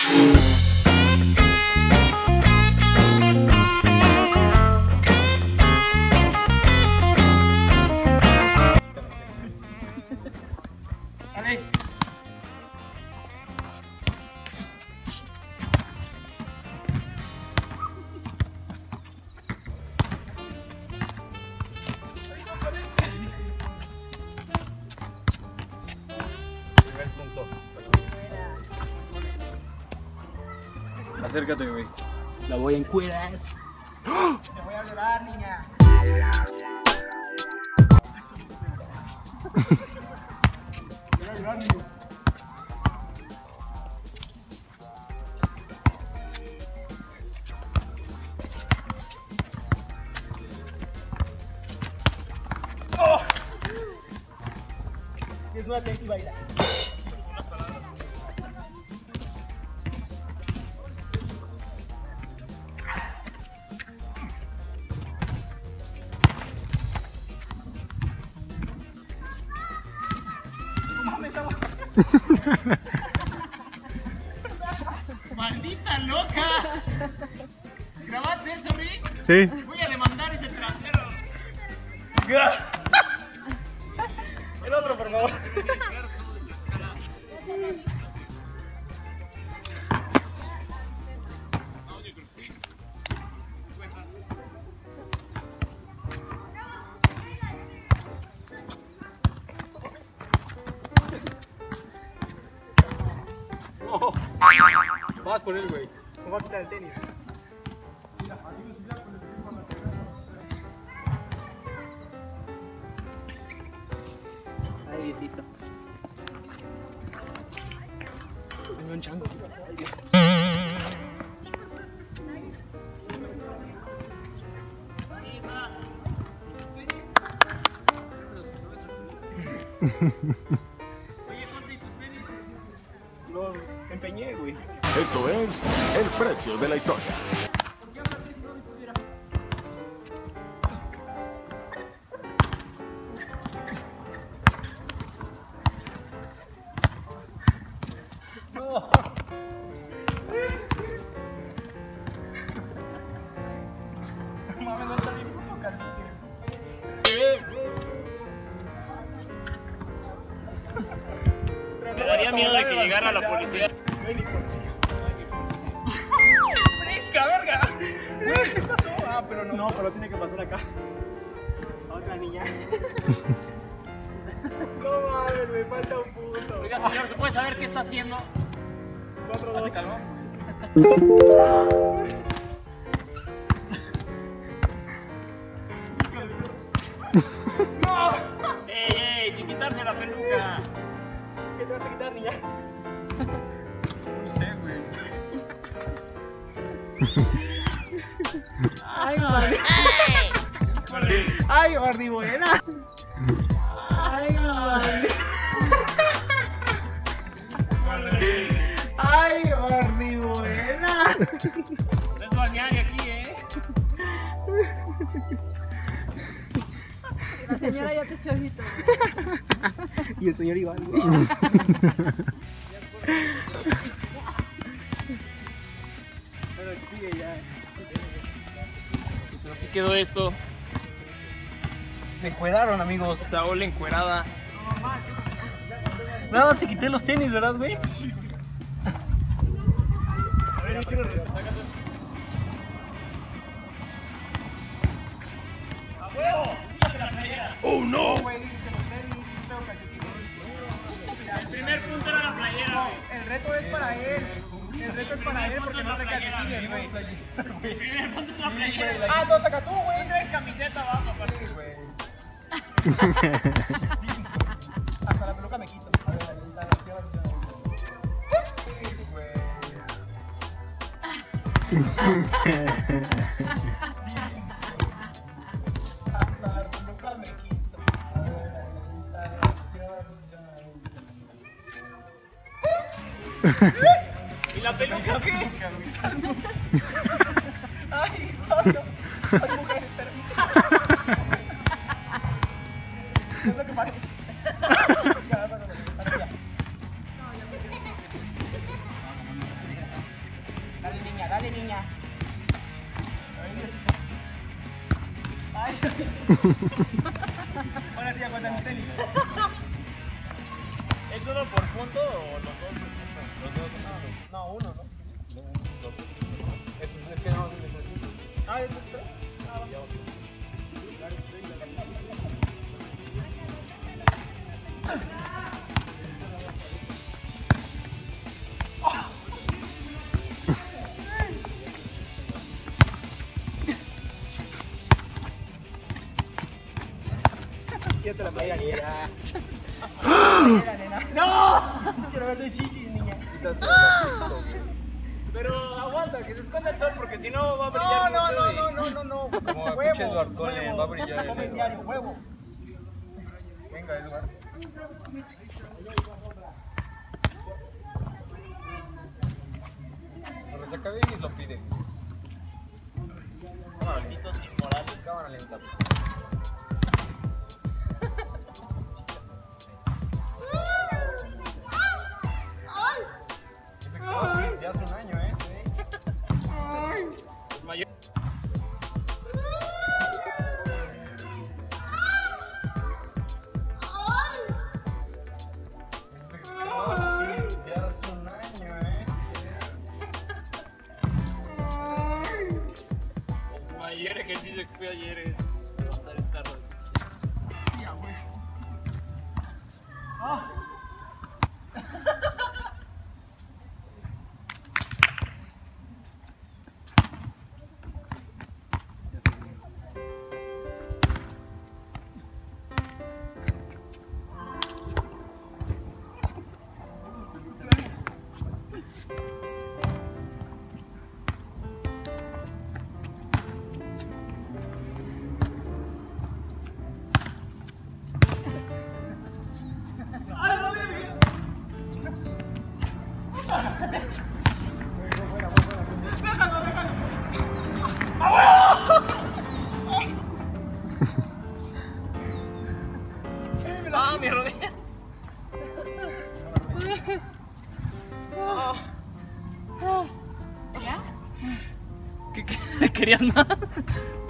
Acércate, güey. La voy a encuerar. Te voy a llorar, niña. Voy a llorar, niña. ¡Oh! Es una técnica bailar. ¡Maldita loca! ¿Grabaste eso, Rick? Sí. Voy a demandar ese trasero. El otro, por favor. Vas por él, güey. Me voy a quitar el tenis. Ay, Diosito. Tengo un chango. Ay, Dios. Lo empeñé, güey. Esto es el precio de la historia. Mames, no está bien puto caliente. Me daría miedo de que llegara la policía. No hay ni policía. ¡Brinca, verga! ¿Qué pasó? Ah, pero no. No, pero tiene que pasar acá. A otra niña. No mames, me falta un punto. Oiga, señor, ¿se puede saber qué está haciendo? 4-2. ¡No! ¡Ey, sin quitarse la peluca! ¿Qué te vas a quitar, niña? No sé, güey. Ay, Gordi. Ay, Gordi, buena. Ay, Gordi. Ay, Gordi, buena. No es balneario aquí, ¿eh? La señora ya te echó ojitos. Y el señor Iván, güey. Pero sigue ya. Pues así quedó esto. Me encueraron, amigos. Saúl encuerada. Nada más se quité los tenis, ¿verdad, güey? A ver, yo quiero sácate. ¡A huevo! ¡Quítate la playera! ¡Oh, no! Güey, que los tenis, feo calcetines. El primer punto era la playera, güey. El reto es para él. El reto es para él porque no te calcetines, güey. El primer punto es la playera. Ah, no, saca tú, güey. No traes camiseta abajo, aparte. Hasta la peluca me quito. A ver, ahí está la tierra. Hasta la peluca me quito. A ver, ahí está la tierra. ¿Y la peluca qué? Ay, no. Ay, mujer, espera. Es lo que parece. Ya, pásame, pásame ya. niña. Ay, yo sí. Ahora sí aguanta mi celi. ¿Es uno por punto o los dos? Los dos. No, uno, ¿no? Es que no necesito. Ah, ¿es tres? Ah, va. Yo te la voy a ir a ¡no! Quiero ver tu chichi, niña. Pero aguanta, que se esconda el sol porque si no va a brillar mucho. No. Como Huevo, pinche Edward Cullen, huevo. va a brillar. Come diario, huevo. Venga, Edward. Cuando se acabe y lo pide. Malditos inmorales. Cámara lenta. Ya hace un año, ¿eh? Mayor. Ya hace un año, ¿eh? El mayor ejercicio que fui ayer es levantar el carro. ¡Ah, mi rodilla! ¿Ya? ¿Qué querías más?